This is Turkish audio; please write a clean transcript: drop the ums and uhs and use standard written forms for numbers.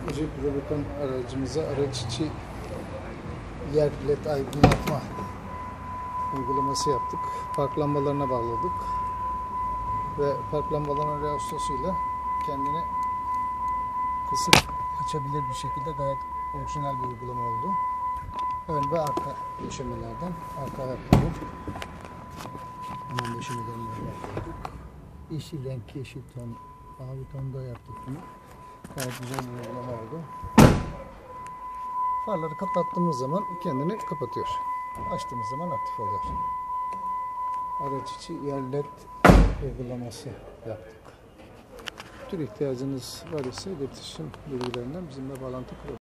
Jeep Rubicon aracımıza araç içi yer led aydınlatma uygulaması yaptık. Park lambalarına bağladık. Ve park lambalarının reostosuyla kendini kısık açabilir bir şekilde gayet orijinal bir uygulama oldu. Ön ve arka döşemelerden arka ayakları hemen döşemelerini yaptık. Yeşil renk, yeşil ton, mavi tonda yaptık bunu. Gayet güzel bir uygulama oldu. Farları kapattığımız zaman kendini kapatıyor. Açtığımız zaman aktif oluyor. Araç içi yer led uygulaması yaptık. Bu tür ihtiyacınız var ise iletişim bilgilerinden bizimle bağlantı kurun.